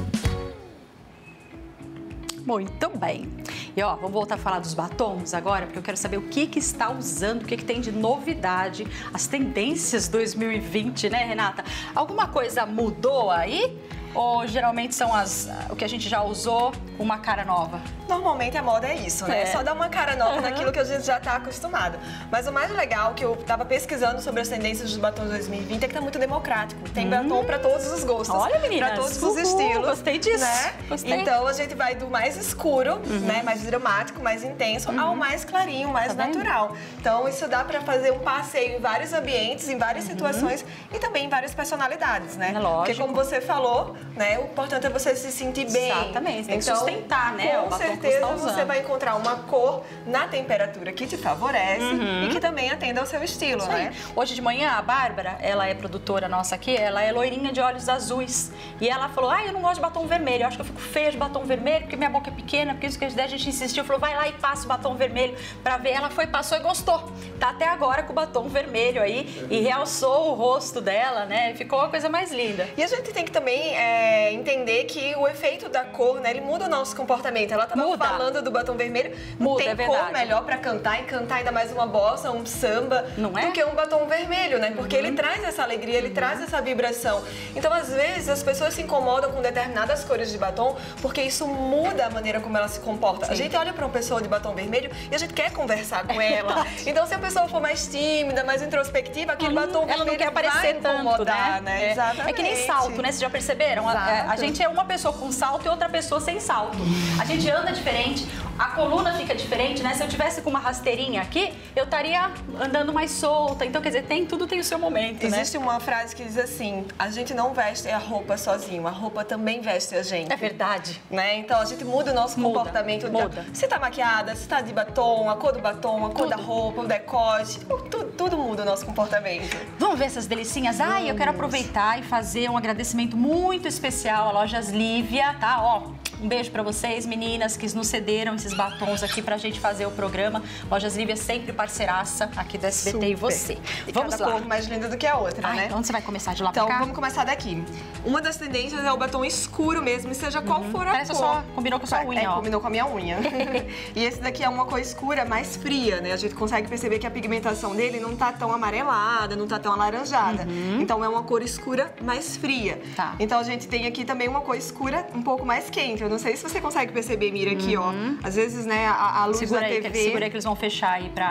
Muito bem. E ó, vamos voltar a falar dos batons agora, porque eu quero saber o que está usando, o que tem de novidade, as tendências 2020, né, Renata? Alguma coisa mudou aí? Ou geralmente são o que a gente já usou, uma cara nova? Normalmente a moda é isso, né? Só dar uma cara nova naquilo que a gente já está acostumado. Mas o mais legal que eu estava pesquisando sobre as tendências dos batons 2020 é que tá muito democrático. Tem batom para todos os gostos. Olha, meninas! Para todos os estilos. Gostei disso. Né? Gostei. Então a gente vai do mais escuro, né? Mais dramático, mais intenso, ao mais clarinho, mais natural. Então isso dá para fazer um passeio em vários ambientes, em várias situações e também em várias personalidades, né? É lógico. Porque como você falou, né? O importante é você se sentir bem. Exatamente, tem que sustentar, né? Com certeza você vai encontrar uma cor na temperatura que te favorece e que também atenda ao seu estilo, né? Hoje de manhã, a Bárbara, ela é produtora nossa aqui, ela é loirinha de olhos azuis. E ela falou, eu não gosto de batom vermelho, eu acho que eu fico feia de batom vermelho, porque minha boca é pequena, porque isso que a gente insistiu, falou, vai lá e passa o batom vermelho pra ver. Ela foi, passou e gostou. Tá até agora com o batom vermelho aí e realçou o rosto dela, né? Ficou a coisa mais linda. E a gente tem que também entender que o efeito da cor, né, ele muda o nosso comportamento. Ela tava falando do batom vermelho, tem cor melhor pra cantar e cantar ainda mais uma bossa, um samba, do que um batom vermelho, né? Porque ele traz essa alegria, ele traz essa vibração. Então, às vezes, as pessoas se incomodam com determinadas cores de batom porque isso muda a maneira como ela se comporta. Sim. A gente olha pra uma pessoa de batom vermelho e a gente quer conversar com ela. Então, se a pessoa for mais tímida, mais introspectiva, aquele batom vermelho ela não quer aparecer vai incomodar, tanto, né? Exatamente. É que nem salto, né? Vocês já perceberam? A gente é uma pessoa com salto e outra pessoa sem salto. A gente anda diferente, a coluna fica diferente, né? Se eu tivesse com uma rasteirinha aqui, eu estaria andando mais solta. Então, quer dizer, tudo tem o seu momento, né? Existe uma frase que diz assim, a gente não veste a roupa sozinho, a roupa também veste a gente. É verdade. Né? Então, a gente muda o nosso comportamento. Muda. Se tá maquiada, se tá de batom, a cor do batom, a cor da roupa, o decote, tudo muda o nosso comportamento. Vamos ver essas delicinhas? Eu quero aproveitar e fazer um agradecimento muito especial à Lojas Lívia, tá? Ó, um beijo pra vocês, meninas, que nos cederam esses batons aqui pra gente fazer o programa. Lojas Lívia sempre parceiraça aqui do SBT e você. E vamos cada lá. cor mais linda do que a outra, né? Então você vai começar de lá pra cá? Então, vamos começar daqui. Uma das tendências é o batom escuro mesmo, seja qual for a Parece cor. só combinou com a sua unha, ó. Combinou com a minha unha. E esse daqui é uma cor escura, mais fria, né? A gente consegue perceber que a pigmentação dele não tá tão amarelada, não tá tão alaranjada. Então, é uma cor escura mais fria. Tá. Então, a gente tem aqui também uma cor escura um pouco mais quente. Eu não sei se você consegue perceber, Mira, aqui, ó. Às vezes, né, a luz da TV... Segura aí que eles vão fechar aí pra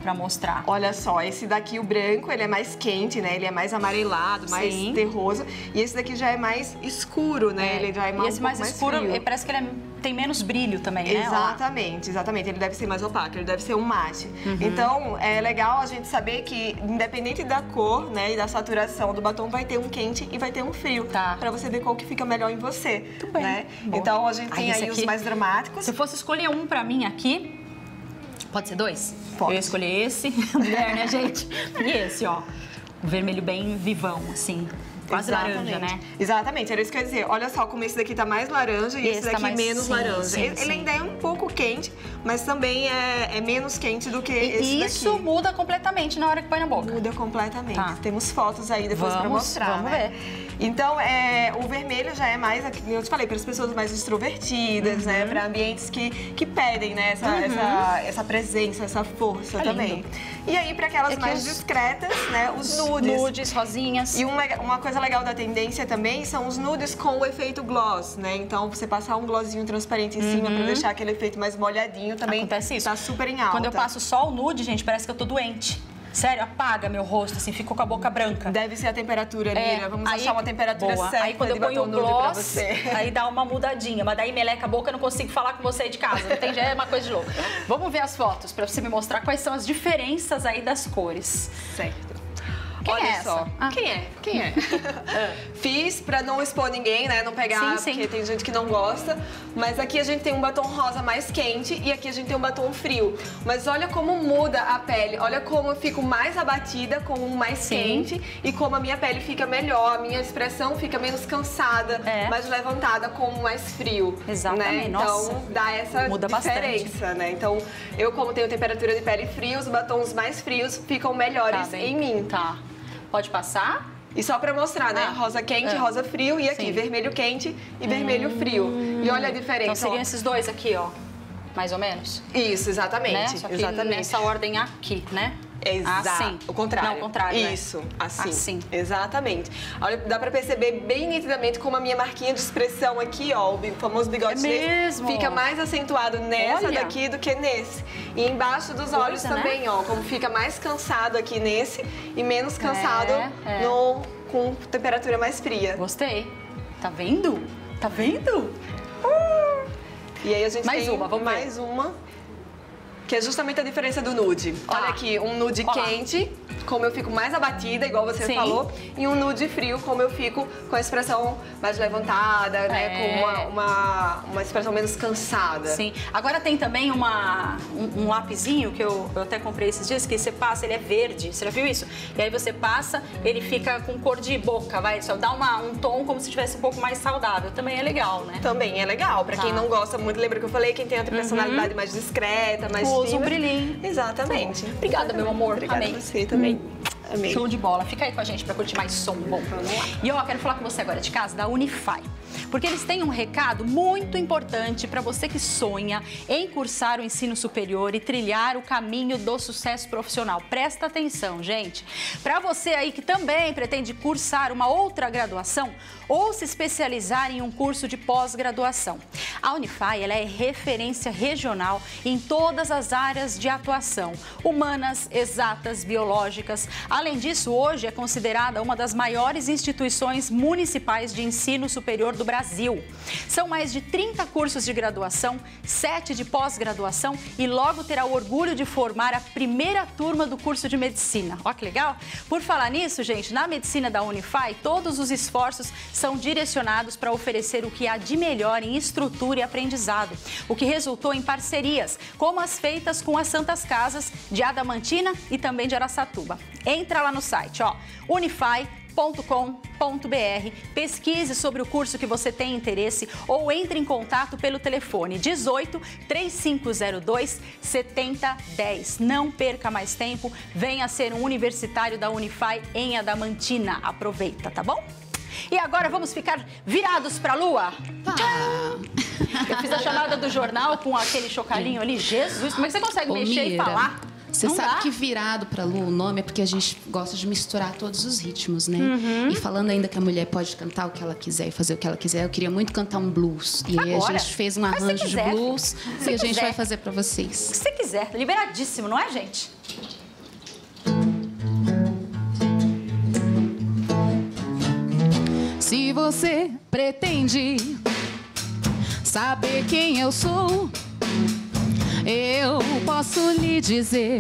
pra mostrar? Olha só, esse daqui, o branco, ele é mais quente, né? Ele é mais amarelado, mais terroso. E esse daqui já é mais escuro, né? Ele já é e esse mais escuro, parece que ele tem menos brilho também, né? Exatamente, exatamente. Ele deve ser mais opaco, ele deve ser um mate. Então, é legal a gente saber que, independente da cor, né, e da saturação do batom, vai ter um quente e vai ter um frio. Pra você ver qual que fica melhor em você. Tudo bem. Né? Então, a gente tem aí os mais dramáticos. Se eu fosse escolher um pra mim aqui, pode ser 2? Pode. Eu ia escolher esse, mulher, né, gente? E esse, ó. O vermelho bem vivão, assim. Quase laranja, né? Exatamente, era isso que eu ia dizer. Olha só como esse daqui tá mais laranja e esse daqui tá menos laranja. Ele ainda é um pouco quente, mas também é menos quente do que esse daqui. E isso muda completamente na hora que põe na boca. Muda completamente. Temos fotos aí depois pra mostrar, Vamos né? ver. Então, o vermelho já é mais, eu te falei, para as pessoas mais extrovertidas, né? Para ambientes que pedem, né? Essa presença, essa força também. Lindo. E aí, para aquelas mais discretas, né? Os nudes. Nudes, rosinhas. E uma coisa legal da tendência também são os nudes com o efeito gloss, né? Então, você passar um glossinho transparente em cima para deixar aquele efeito mais molhadinho também. Acontece isso. Tá super em alta. Quando eu passo só o nude, gente, parece que eu tô doente. Sério, apaga meu rosto, assim, ficou com a boca branca. Deve ser a temperatura, Mira. Vamos achar uma temperatura certa. Aí quando eu ponho o gloss, aí dá uma mudadinha. Mas daí meleca a boca, eu não consigo falar com você aí de casa. Não tem, já é uma coisa de louco. Vamos ver as fotos, pra você me mostrar quais são as diferenças aí das cores. Certo. Olha só. Quem é? Fiz pra não expor ninguém, né? Não pegar, porque tem gente que não gosta. Mas aqui a gente tem um batom rosa mais quente e aqui a gente tem um batom frio. Mas olha como muda a pele. Olha como eu fico mais abatida com um mais quente e como a minha pele fica melhor. A minha expressão fica menos cansada, mais levantada com o mais frio. Exatamente. Né? Então dá essa diferença, né? Então eu, como tenho temperatura de pele fria, os batons mais frios ficam melhores em mim. Pode passar? E só pra mostrar, né? Rosa quente, rosa frio e aqui vermelho quente e vermelho frio. E olha a diferença. Então seriam esses dois aqui, ó. Mais ou menos? Isso, exatamente. Né? Só que nessa ordem aqui, né? Exato. Assim. O contrário. Não, o contrário. Isso, assim. Exatamente. Olha, dá pra perceber bem nitidamente como a minha marquinha de expressão aqui, ó, o famoso bigode chinês, fica mais acentuado nessa daqui do que nesse. E embaixo dos olhos também, ó, como fica mais cansado aqui nesse e menos cansado com temperatura mais fria. Gostei. Tá vendo? Tá vendo? E aí a gente mais tem uma, vamos mais uma. Que é justamente a diferença do nude. Olha aqui, um nude quente, como eu fico mais abatida, igual você falou, e um nude frio, como eu fico com a expressão mais levantada, né? Com uma expressão menos cansada. Sim. Agora tem também um lapisinho que eu até comprei esses dias, que você passa, ele é verde. Você já viu isso? E aí você passa, ele fica com cor de boca, vai, só dá um tom como se tivesse um pouco mais saudável. Também é legal, né? Também é legal. Pra quem não gosta muito, lembra que eu falei, quem tem outra personalidade mais discreta, mais usa um brilhinho. Exatamente. Obrigada, meu amor. Obrigada Amei. a você também. Amei. Show de bola. Fica aí com a gente pra curtir mais som bom. E ó, quero falar com você agora de casa da Unify. Porque eles têm um recado muito importante para você que sonha em cursar o ensino superior e trilhar o caminho do sucesso profissional. Presta atenção, gente. Para você aí que também pretende cursar uma outra graduação ou se especializar em um curso de pós-graduação. A Unify, ela é referência regional em todas as áreas de atuação, humanas, exatas, biológicas. Além disso, hoje é considerada uma das maiores instituições municipais de ensino superior do Brasil. São mais de 30 cursos de graduação, 7 de pós-graduação e logo terá o orgulho de formar a primeira turma do curso de medicina. Olha que legal! Por falar nisso, gente, na medicina da Unify, todos os esforços são direcionados para oferecer o que há de melhor em estrutura e aprendizado, o que resultou em parcerias, como as feitas com as Santas Casas de Adamantina e também de Araçatuba. Entra lá no site, ó, unify.com.br, pesquise sobre o curso que você tem interesse ou entre em contato pelo telefone 18 3502 7010. Não perca mais tempo, venha ser um universitário da Unify em Adamantina. Aproveita, tá bom? E agora vamos ficar virados pra lua? Eu fiz a chamada do jornal com aquele chocalhinho ali. Jesus, como é que você consegue mexer Mira, e falar? Você sabe que virado pra lua, o nome é porque a gente gosta de misturar todos os ritmos, né? E falando ainda que a mulher pode cantar o que ela quiser e fazer o que ela quiser, eu queria muito cantar um blues. E aí a gente fez um arranjo de blues e a gente vai fazer pra vocês. O que você quiser, liberadíssimo, não é, gente? Se você pretende saber quem eu sou, eu posso lhe dizer.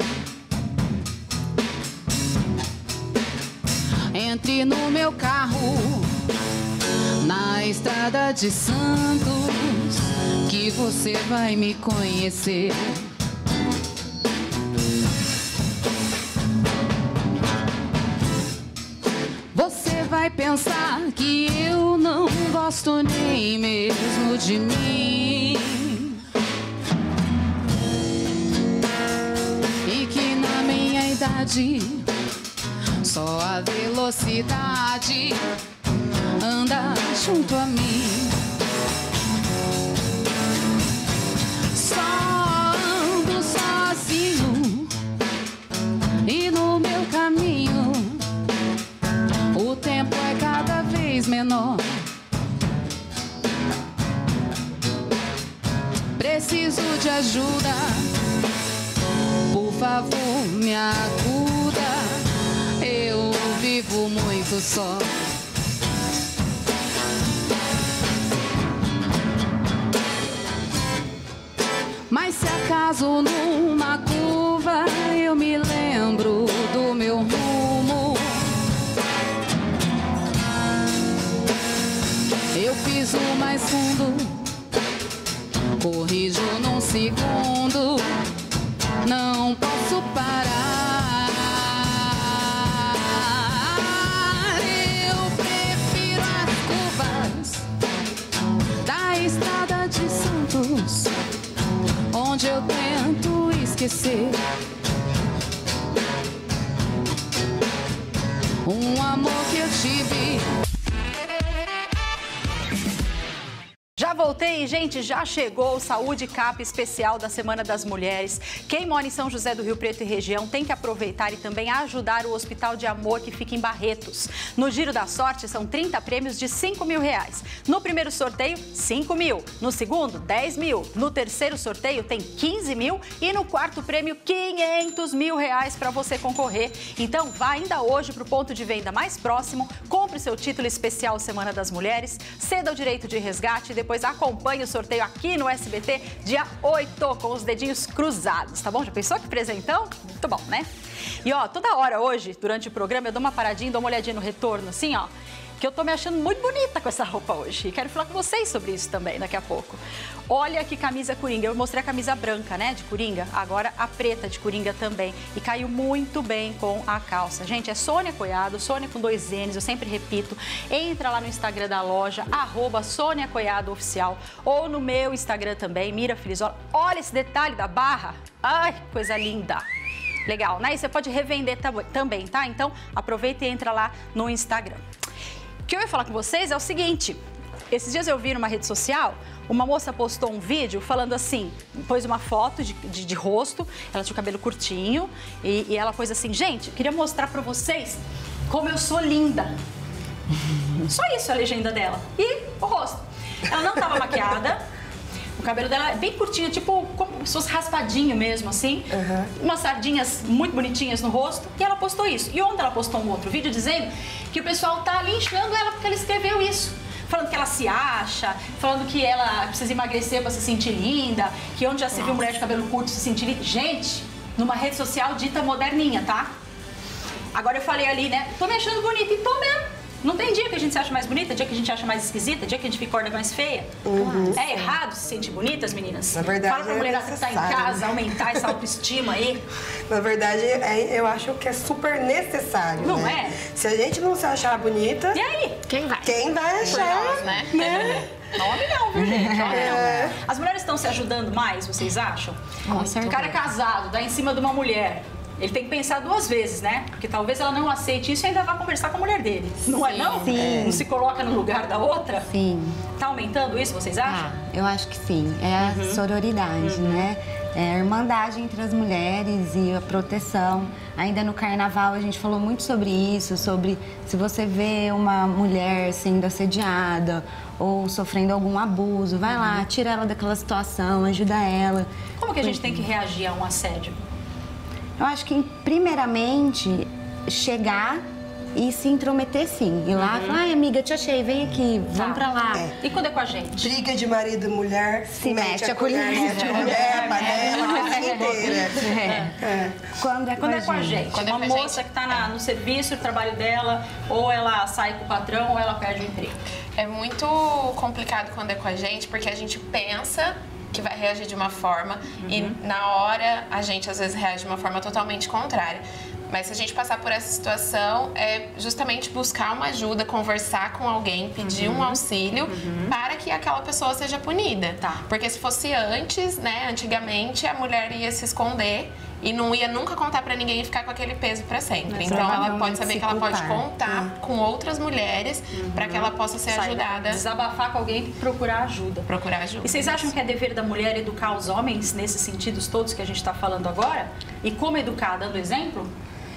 Entre no meu carro, na estrada de Santos, que você vai me conhecer. Você vai pensar que eu não gosto nem mesmo de mim, e que na minha idade só a velocidade anda junto a mim. Só ando sozinho e no meu caminho o tempo é cada vez menor. Preciso de ajuda, por favor me acuda. Eu vivo muito só. Mas se acaso numa curva eu me lembro do meu rumo, eu piso mais fundo, corrijo num segundo, não posso parar. Eu prefiro as curvas da estrada de Santos, onde eu tento esquecer um amor que eu tive. Já voltei, gente, já chegou o Saúde Cap especial da Semana das Mulheres. Quem mora em São José do Rio Preto e região tem que aproveitar e também ajudar o Hospital de Amor que fica em Barretos. No Giro da Sorte são 30 prêmios de R$5 mil. No primeiro sorteio, 5 mil. No segundo, 10 mil. No terceiro sorteio tem 15 mil e no quarto prêmio, 500 mil reais para você concorrer. Então, vá ainda hoje para o ponto de venda mais próximo, compre seu título especial Semana das Mulheres, ceda o direito de resgate e depois acompanhe o sorteio aqui no SBT dia 8, com os dedinhos cruzados, tá bom? Já pensou que presentão? Muito bom, né? E ó, toda hora hoje, durante o programa, eu dou uma paradinha, dou uma olhadinha no retorno, assim, ó, que eu tô me achando muito bonita com essa roupa hoje. E quero falar com vocês sobre isso também daqui a pouco. Olha que camisa coringa. Eu mostrei a camisa branca, né, de coringa. Agora a preta de coringa também. E caiu muito bem com a calça. Gente, é Sônia Coiado, Sônia com 2 N's, eu sempre repito. Entra lá no Instagram da loja, @SôniaCoiadoOficial. Ou no meu Instagram também, Mira Filizola. Olha esse detalhe da barra. Ai, que coisa linda. Legal, né? E você pode revender também, tá? Então, aproveita e entra lá no Instagram. O que eu ia falar com vocês é o seguinte, esses dias eu vi numa rede social, uma moça postou um vídeo falando assim, pôs uma foto de rosto, ela tinha o cabelo curtinho e ela pôs assim, gente, eu queria mostrar pra vocês como eu sou linda. Só isso a legenda dela. E o rosto. Ela não tava maquiada, o cabelo dela é bem curtinho, tipo como se fosse raspadinho mesmo, assim. Umas sardinhas muito bonitinhas no rosto. E ela postou isso. E ontem ela postou um outro vídeo dizendo que o pessoal tá linchando ela porque ela escreveu isso. Falando que ela se acha, falando que ela precisa emagrecer pra se sentir linda, que onde já se viu mulher de cabelo curto se sentir linda. Gente, numa rede social dita moderninha, tá? Agora eu falei ali, né? Tô me achando bonita e tô mesmo. Não tem dia que a gente se acha mais bonita, dia que a gente acha mais esquisita, dia que a gente acorda mais feia. É errado se sentir bonitas, meninas? Na verdade, fala pra mulherada que tá em casa, aumentar essa autoestima aí. Na verdade, eu acho que é super necessário, não né? é? Se a gente não se achar bonita... E aí? Quem vai? Quem vai achar? Nós, né? Homem não, viu, gente? Homem não. As mulheres estão se ajudando mais, vocês acham? O cara é casado, dá em cima de uma mulher. Ele tem que pensar 2 vezes, né? Porque talvez ela não aceite isso e ainda vá conversar com a mulher dele. Não é não? Sim. Não se coloca no lugar da outra? Sim. Tá aumentando isso, vocês acham? Eu acho que sim. É a sororidade, né? É a irmandade entre as mulheres e a proteção. Ainda no carnaval a gente falou muito sobre isso, sobre se você vê uma mulher sendo assediada ou sofrendo algum abuso, vai lá, tira ela daquela situação, ajuda ela. Como que a gente tem que reagir a um assédio? Eu acho que, primeiramente, chegar e se intrometer sim. Ir lá e falar, ai amiga, te achei, vem aqui, vamos pra lá. E quando é com a gente? Briga de marido e mulher, Se mexe a colher. Mulher, panela, a cozinha inteira. Quando é com a gente. Quando uma moça que está no serviço, o trabalho dela, ou ela sai com o patrão, ou ela perde o emprego. É muito complicado quando é com a gente, porque a gente pensa que vai reagir de uma forma e na hora a gente às vezes reage de uma forma totalmente contrária. Mas se a gente passar por essa situação, é justamente buscar uma ajuda, conversar com alguém, pedir um auxílio para que aquela pessoa seja punida. Porque se fosse antes, né, antigamente, a mulher ia se esconder e não ia nunca contar para ninguém e ficar com aquele peso para sempre. Então ela pode saber que ela pode contar com outras mulheres para que ela possa ser ajudada. Desabafar com alguém e procurar ajuda. Procurar ajuda. E vocês acham que é dever da mulher educar os homens nesses sentidos todos que a gente está falando agora? E como educar? Dando exemplo?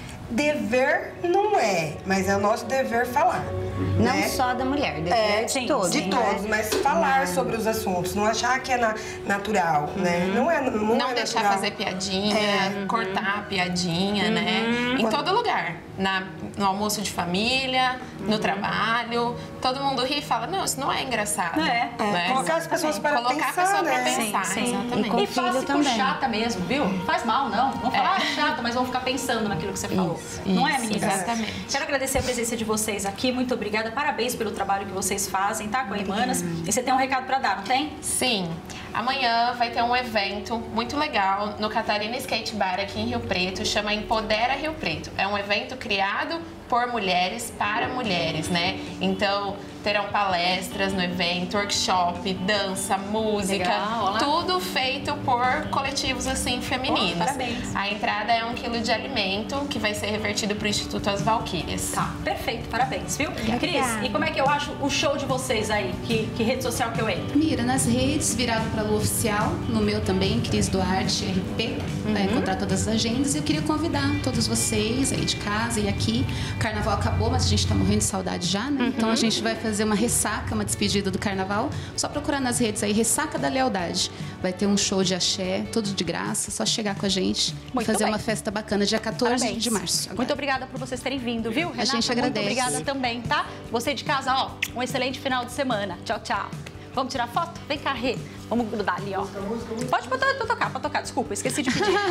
Dever não é, mas é o nosso dever falar. Não né? só da mulher, dever de todos. De todos, mas falar sobre os assuntos, não achar que é natural, né? Não é Não deixar natural. fazer piadinha, cortar a piadinha, né? Em todo lugar. No almoço de família, no trabalho. Todo mundo ri e fala, não, isso não é engraçado. Né? Colocar as pessoas para Colocar pensar, a pessoa né? para pensar, exatamente. E fala por chata mesmo, viu? Faz mal, não. Vamos falar chata, mas vamos ficar pensando naquilo que você falou. Não é, meninas? Exatamente. Quero agradecer a presença de vocês aqui. Muito obrigada. Parabéns pelo trabalho que vocês fazem, tá? Com a Imanas. E você tem um recado para dar, não tem? Sim. Amanhã vai ter um evento muito legal no Catarina Skate Bar aqui em Rio Preto. Chama Empodera Rio Preto. É um evento criado por mulheres para mulheres, né? Então, terão palestras no evento, workshop, dança, música, Legal, tudo feito por coletivos assim femininos. Parabéns. A entrada é 1 quilo de alimento que vai ser revertido para o Instituto As Valquírias. Tá, perfeito, parabéns, viu? Cris, e como é que eu acho o show de vocês aí? Que rede social que eu entro? Mira, nas redes, virado para a Lu Oficial, no meu também, Cris Duarte RP, vai encontrar todas as agendas. E eu queria convidar todos vocês aí de casa e aqui. O carnaval acabou, mas a gente tá morrendo de saudade já, né? Então a gente vai fazer uma ressaca, uma despedida do carnaval. Só procurar nas redes aí, Ressaca da Lealdade. Vai ter um show de axé, tudo de graça, só chegar com a gente e fazer uma festa bacana, dia 14 de março. Agora. Muito obrigada por vocês terem vindo, viu? Renata, a gente agradece. Muito obrigada também, tá? Você de casa, ó, um excelente final de semana. Tchau, tchau. Vamos tirar foto? Vem cá, Rê. Vamos grudar ali, ó. Pode tocar. Desculpa, esqueci de pedir.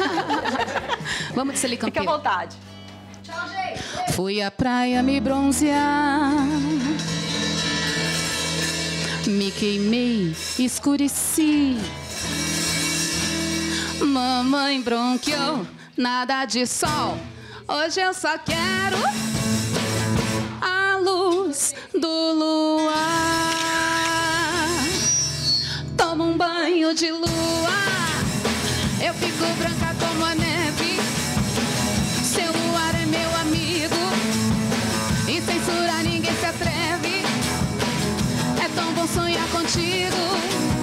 Vamos de Silicon Fique à vontade. Tchau, gente. Fui à praia me bronzear. Me queimei, escureci. Mamãe bronqueou, nada de sol. Hoje eu só quero a luz do luar. Tomo um banho de lua, eu fico branca como a neve. Seu luar é meu amigo, e censurar ninguém se atreve. É tão bom sonhar contigo.